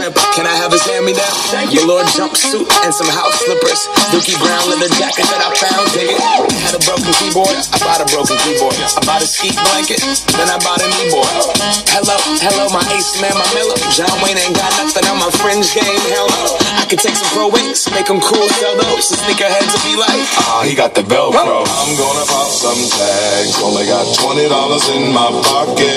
Can I have his hand-me-down? Velour jumpsuit and some house slippers. Dookie brown leather jacket that I found. Dig it. Had a broken keyboard. I bought a broken keyboard. I bought a ski blanket. Then I bought a kneeboard. Hello, my ace man, my mellow. John Wayne ain't got nothing on my fringe game. Hell no. I could take some pro wings, make them cool, sell those. So sneakerheads will be like, he got the Velcro. I'm gonna pop some tags. Only got $20 in my pocket.